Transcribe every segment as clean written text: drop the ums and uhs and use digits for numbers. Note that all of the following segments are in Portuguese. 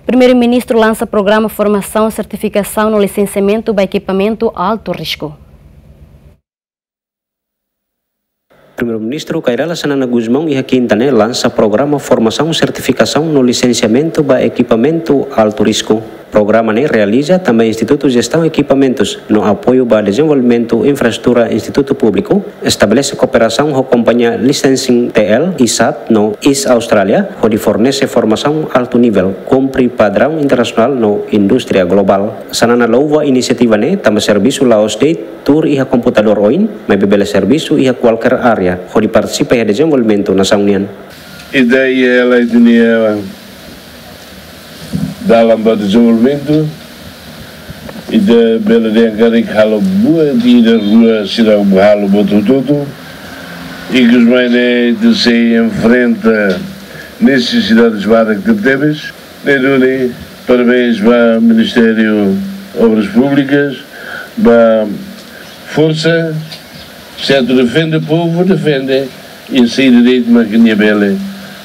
Primeiro-Ministro lança programa Formação e Certificação no licenciamento para equipamento alto risco. Primeiro-Ministro Kairala Sanana Guzmão e Quintana lança programa Formação e Certificação no licenciamento para equipamento alto risco. O programa realiza também Instituto de Gestão e Equipamentos no apoio para desenvolvimento infraestrutura Instituto Público, estabelece cooperação com a companhia Licensing TL ISAT no East Austrália, onde fornece formação alto nível, cumpre padrão internacional no indústria global. Sanana louva iniciativa também serviço Laos Day Tour e computador OIN, mas bebele serviço e qualquer área, onde participa e desenvolvimento na União. Ideia ela é dalam desenvolvimento e da bela dengarik halo buat di da rua sirau halo botututu e que os meios de se enfrenta necessidades várias que temos. Parabéns para o Ministério Obras Públicas, para Força, certo, defende o povo, defende e sair direito, mas que nem bela,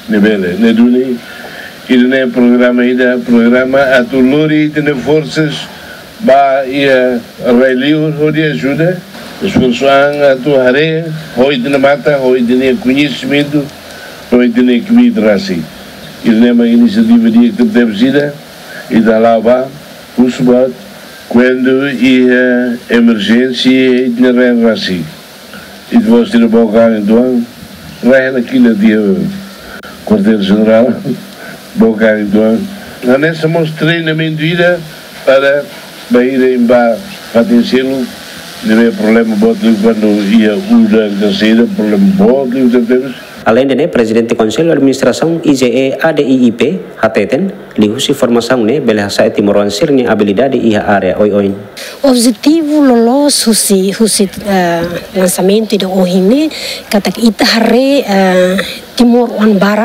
Ini programa atau lori dan forces ba ia reliu hodi ajuda esforçoan atau hare hoi dan mata hoi dan conhecimento hoi dan equilibrasi ini inisiativa dia que deve ser e da lava usbat quando ia emergência e na rasi e depois de bocar então vai naquilo dia quartel-general Boca então, nessa mos treinamento ida para ir em bar atencê-lo, não é problema boto quando ia uda da saída, problema boto temos. Além de Presidente Conselho de Administração IGE ADIIP, Hateten, lihusi formação beleza Timor Leste habilidade e área oi. Objetivo lolos husi lançamento de hoje kata kita hari Timor Barat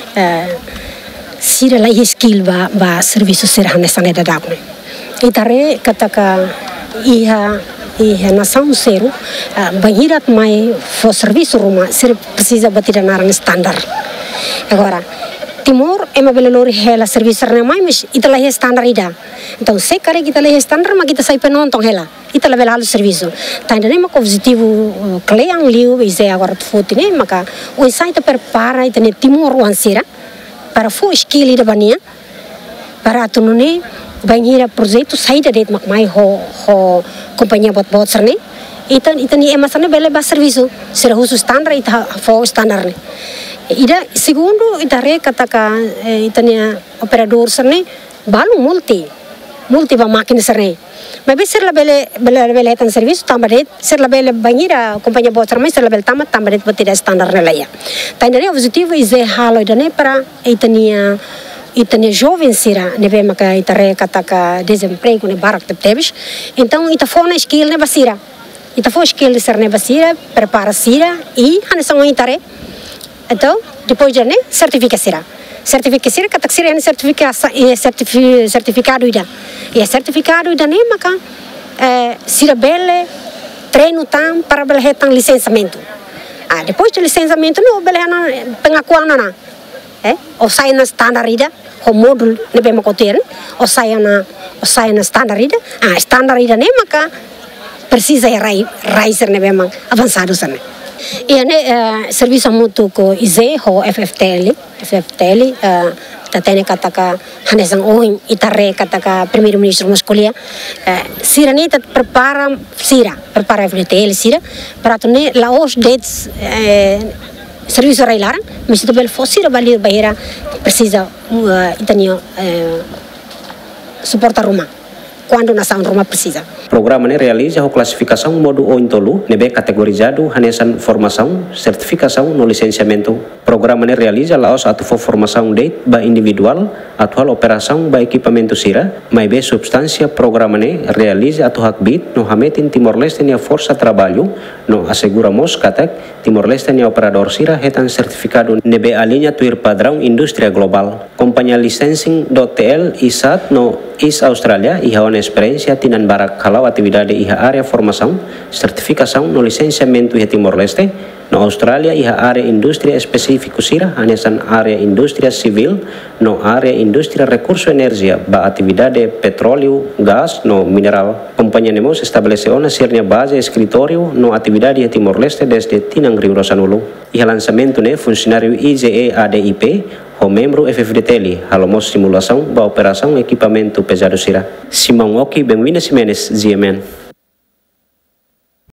sira la skill ba serviço serhane sange da dagne itare kataka iha nação zero banhirat mai for serviço ruma ser precisa bater na standard agora Timor é uma belelori hela serviço na mai mas itala é standard ida então se kare kita le standard mas kita sai penonton hela itala belalo serviço tá ainda nem uma positivo kleang liu ise agora foto né maka o site prepara itane Timor wansira para fu skill da bania para tunune banhira projeto saída de makmai ho companhia bot serne itani emasane bele ba serviço será uso standard ita fo standard ne ida segundo itare kataka itania operador serne balu multi ba máquina serne mas ser la bele tan serviço tambaret ser la bele banhira companhia bot serne ser la bele tambaret batida standard ne laia tainare objetivo is halo idane para itania jovem sira neve maka itare kataka desemprego ne barak tebes então ita fona skill ne basira ita fo skill ser ne basira prepara sira e hanesão itare então depois de certifica sira katak sira ne certificado ida e certificado ida ne maka sira bele treino tam para bele hetan licenciamento depois do licenciamento no bele pengakuan na o sai na standard ida o módulo ne be makoter o sai na standard ida standard ida ne maka precisa riser ne be mang avançado sana e serviço muito ko ize ho FFTL tatene kataka hanesan ohin itare kataka primeiro-ministro muscolia sira ne prepara FFTL sira para tune laos dates serviço railar mas se bel fosse valer bahira precisa itania suportar Roma quando nação Roma precisa. Programa realiza a classificação modo OIN-TOLU, nebe categorizado hanesan formação, certificação no licenciamento. Programa realiza laos atual formação date ba individual, atual operação ba equipamento sira, mas be substância programa realiza atu hakbit no hametin Timor-Leste nia força trabalho, no asseguramos katak Timor-Leste nia operador sira hetan certificado nebe alinha tuir padrão indústria global. Companhia licensing.tl ISAT no East Australia iha uma experiência tinan barak kalau atividade iha área formação, certificação no licenciamento iha Timor-Leste. No Australia iha área indústria específico sira anesan área indústria civil no área indústria recurso energia ba atividade petróleo, gas no mineral. Companhia Nemos estabeleceu na sirnya base escritório no atividade iha Timor-Leste desde Tinang Rio Rosanulu. Iha lançamento ne funcionário IGE ADIP o membro FFDTL, halomos simulação ba operação equipamento pesado sira. Simão Oki, Benvina Simenes, ZMN.